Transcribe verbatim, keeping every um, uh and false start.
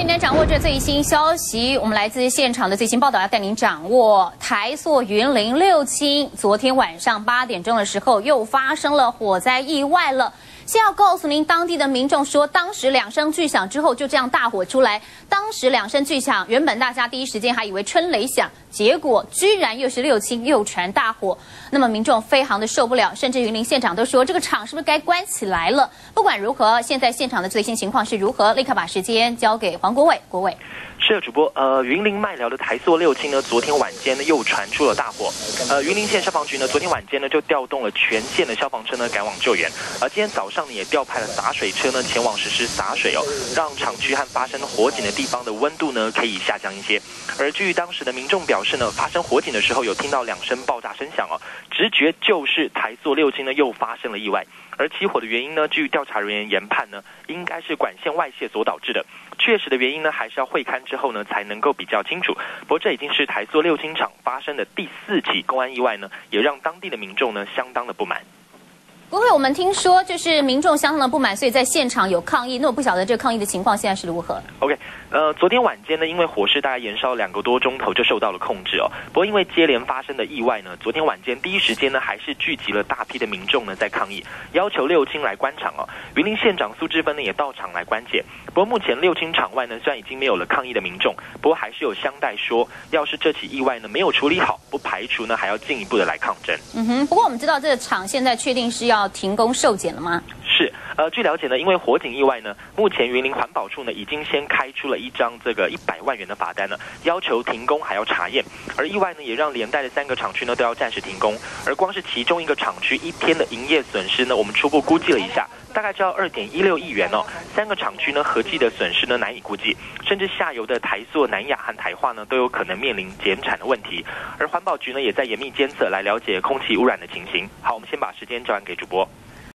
天掌握这最新消息，我们来自现场的最新报道要带您掌握。台塑云林六轻昨天晚上八点钟的时候又发生了火灾意外了。先要告诉您，当地的民众说，当时两声巨响之后就这样大火出来。当时两声巨响，原本大家第一时间还以为春雷响，结果居然又是六轻又传大火。那么民众非常的受不了，甚至云林县长都说这个厂是不是该关起来了？不管如何，现在现场的最新情况是如何？立刻把时间交给黄国伟，国伟。 是的，主播，呃，云林麦寮的台塑六轻呢，昨天晚间呢又传出了大火。呃，云林县消防局呢，昨天晚间呢就调动了全县的消防车呢赶往救援，而今天早上呢也调派了洒水车呢前往实施洒水哦，让厂区和发生火警的地方的温度呢可以下降一些。而据当时的民众表示呢，发生火警的时候有听到两声爆炸声响哦，直觉就是台塑六轻呢又发生了意外。而起火的原因呢，据调查人员研判呢，应该是管线外泄所导致的。确实的原因呢，还是要会勘之后呢，才能够比较清楚。不过这已经是台塑六轻厂发生的第四起公安意外呢，也让当地的民众呢相当的不满。 不会，我们听说就是民众相当的不满，所以在现场有抗议。那我不晓得这个抗议的情况现在是如何 ？OK， 呃，昨天晚间呢，因为火势大概延烧两个多钟头就受到了控制哦。不过因为接连发生的意外呢，昨天晚间第一时间呢，还是聚集了大批的民众呢在抗议，要求六轻来关厂哦。云林县长苏志芬呢也到场来关切。不过目前六轻厂外呢，虽然已经没有了抗议的民众，不过还是有乡代说，要是这起意外呢没有处理好，不排除呢还要进一步的来抗争。 嗯哼，不过我们知道这个厂现在确定是要停工受检了吗？ 是，呃，据了解呢，因为火警意外呢，目前云林环保处呢已经先开出了一张这个一百万元的罚单呢，要求停工还要查验。而意外呢，也让连带的三个厂区呢都要暂时停工。而光是其中一个厂区一天的营业损失呢，我们初步估计了一下，大概就要二点一六亿元哦。三个厂区呢合计的损失呢难以估计，甚至下游的台塑、南亚和台化呢都有可能面临减产的问题。而环保局呢也在严密监测来了解空气污染的情形。好，我们先把时间交还给主播。